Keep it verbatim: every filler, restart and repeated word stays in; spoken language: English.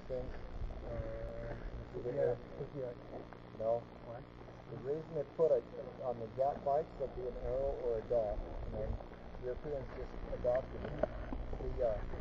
those things? Uh, Did you yeah, get yeah. No. What? The reason they put it on the Jap bikes, there'll be an arrow or a dot, and then Europeans just adopted it. The uh,